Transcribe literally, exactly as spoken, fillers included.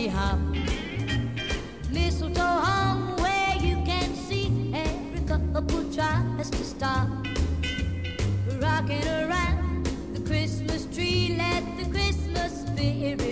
hop. Mistletoe hung where you can see every couple tries to stop. Rocking around the Christmas tree, let the Christmas spirit